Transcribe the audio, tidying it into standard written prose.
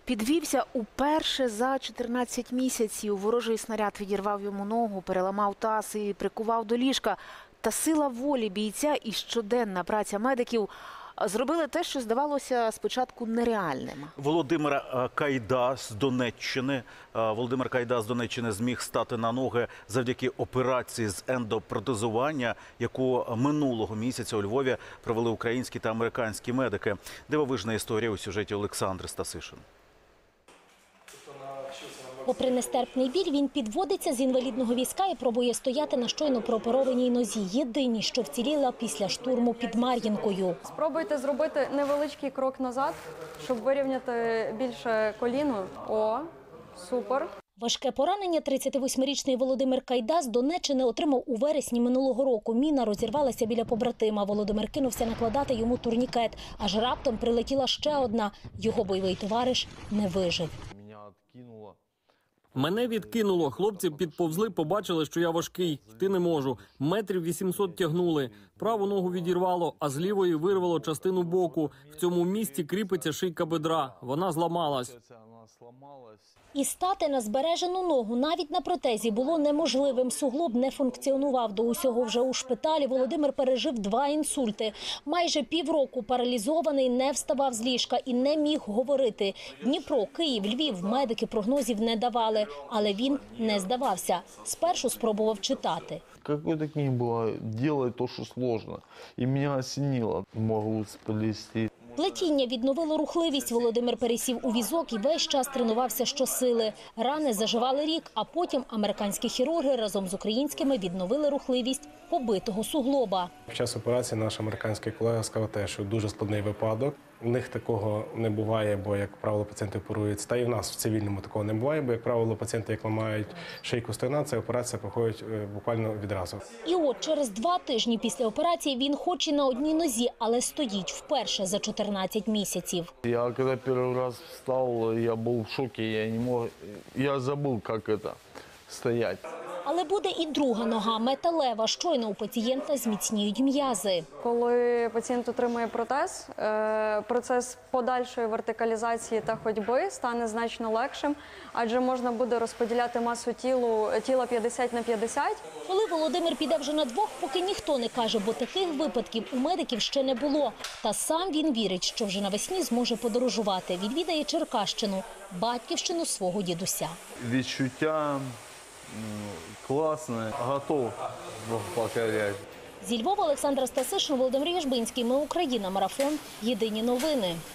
Підвівся уперше за 14 місяців. Ворожий снаряд відірвав йому ногу, переламав таз і прикував до ліжка. Та сила волі бійця і щоденна праця медиків зробили те, що здавалося спочатку нереальним. Володимир Кайда з Донеччини зміг стати на ноги завдяки операції з ендопротезування, яку минулого місяця у Львові провели українські та американські медики. Дивовижна історія у сюжеті Олександри Стасишин. Попри нестерпний біль, він підводиться з інвалідного візка і пробує стояти на щойно прооперованій нозі. Єдині, що вціліла після штурму під Мар'їнкою. Спробуйте зробити невеличкий крок назад, щоб вирівняти більше коліно. О, супер. Важке поранення 38-річний Володимир Кайда з Донеччини отримав у вересні минулого року. Міна розірвалася біля побратима. Володимир кинувся накладати йому турнікет. Аж раптом прилетіла ще одна. Його бойовий товариш не вижив. Мене відкинуло. Хлопці підповзли, побачили, що я важкий. Йти не можу. Метрів 800 тягнули. Праву ногу відірвало, а з лівої вирвало частину боку. В цьому місці кріпиться шийка бедра. Вона зламалась. І стати на збережену ногу навіть на протезі було неможливим. Суглоб не функціонував. До усього вже у шпиталі Володимир пережив 2 інсульти. Майже півроку паралізований, не вставав з ліжка і не міг говорити. Дніпро, Київ, Львів медики прогнозів не давали. Але він не здавався. Спершу спробував читати. Какой-то книги было «Делай то, что сложно». И меня осенило. Могу сплести. Плетіння відновило рухливість. Володимир пересів у візок і весь час тренувався щосили. Рани заживали рік, а потім американські хірурги разом з українськими відновили рухливість побитого суглоба. Під час операції наш американський колега сказав те, що дуже складний випадок. У них такого не буває, бо, як правило, пацієнти оперуються. Та і в нас в цивільному такого не буває, бо, як правило, пацієнти, як ламають шийку стегна, ця операція проходить буквально відразу. І от через 2 тижні після операції він хоч і на одній нозі, але стоїть вперше за 14 місяців. Я коли перший раз встав, я був в шокі, я забув, як це стояти. Але буде і друга нога, металева. Щойно у пацієнта зміцніють м'язи. Коли пацієнт отримує протез, процес подальшої вертикалізації та ходьби стане значно легшим, адже можна буде розподіляти масу тіла 50 на 50. Коли Володимир піде вже на 2, поки ніхто не каже, бо таких випадків у медиків ще не було. Та сам він вірить, що вже навесні зможе подорожувати. Відвідає Черкащину, батьківщину свого дідуся. Відчуття класне, готов покоряти. Зі Львова Олександра Стасишин, Володимир Яжбинський. Ми Україна. Марафон. Єдині новини.